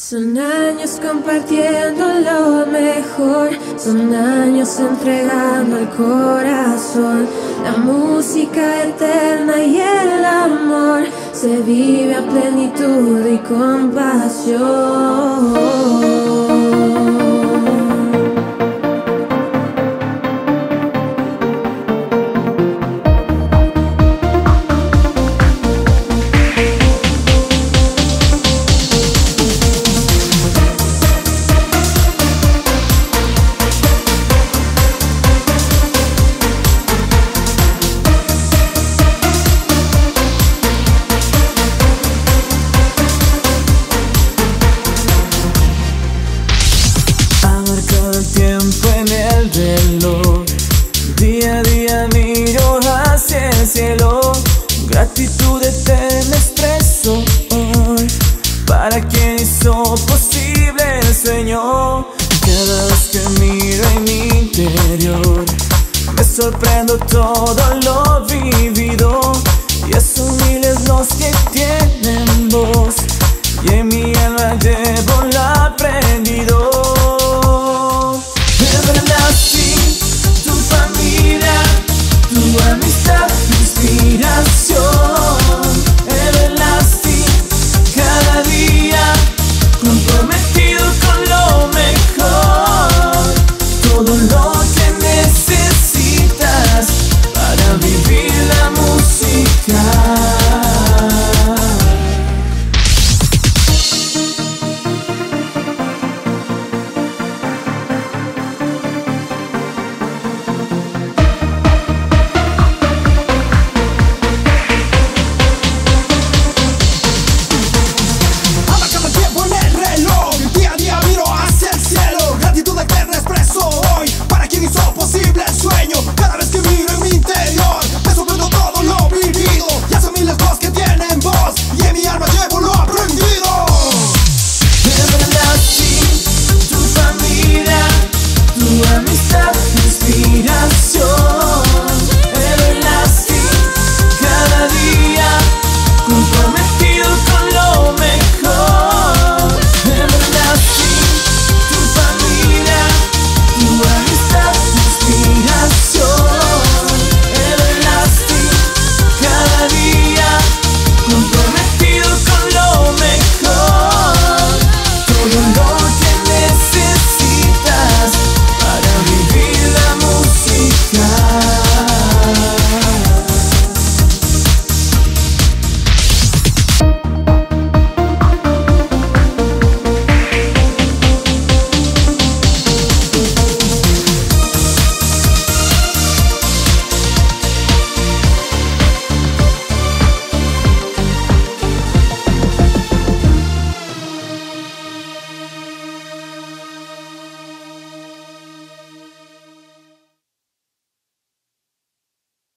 Son años compartiendo lo mejor, son años entregando el corazón. La música eterna y el amor se vive a plenitud y con pasión. Día a día miro hacia el cielo, gratitud eterna expreso hoy para quien hizo posible el sueño. Cada vez que miro en mi interior me sorprendo todo lo vivido, y son miles los que tienen voz y en mi alma llevo la aprendido. Tu amistad, tu inspiración.